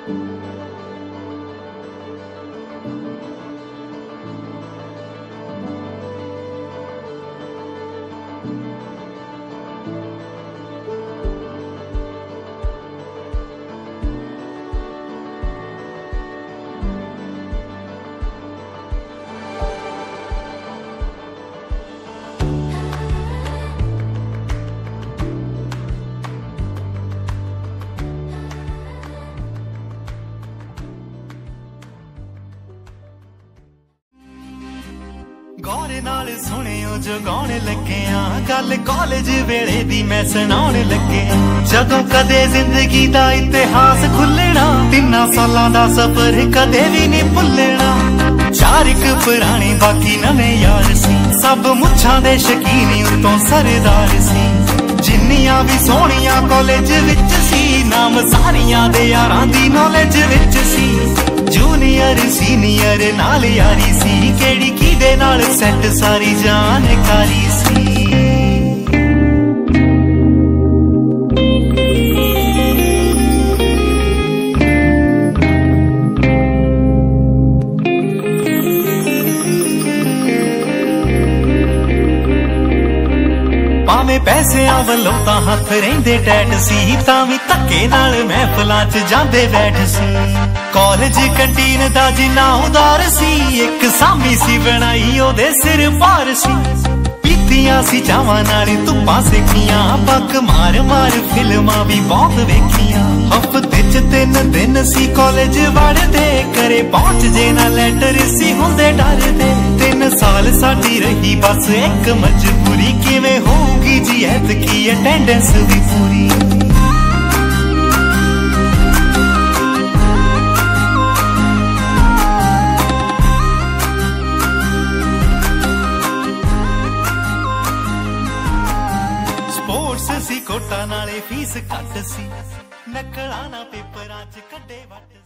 गौरे नाल सुनियो जो गाने लगे गल कॉलेज वेले दी मैं सुनाने लगे जदों कदे जिंदगी दा इतिहास खुलना 3 सालां दा सफर कदे भी नहीं भुलना। 4 पुराने बाकी नवे यार सी सब मुछां दे शकीन उतों सरदार सी जिन्नियां भी सोहणियां कॉलेज विच सी नाम सारियां दे यारां दी नॉलेज विच सी। जूनियर सीनियर नाल यारी सी केड़ी किदे नाल सैट सारी जानकारी सी। भावें पैसिਆਂ ਵੱਲੋਂ ਤਾਂ हथ रहिंदे टैट सी तां भी धक्के नाल महफिलां च जांदे बैठ सी। कॉलेज कैंटीन दा जिन्ना उदार सी एक सामी सी बनाई ओदे सिर भार सी। पीतियां सी चावां नाल धुप्पां सेकियां पग मार मार फिल्मां भी बहुत वेखियां। हफ्ते च 3 दिन सी कॉलेज वड़दे करे पहुंच जे ना लैटर सी हुंदे डरदे। 3 साल साडी रही बस एक मजबूरी किवें होगी जी ऐतकी अटेंडेंस भी पूरी। स्पोर्ट्स सी कोटा नाले फीस घट सी नकलां ना पेपरां च कड्डे वट।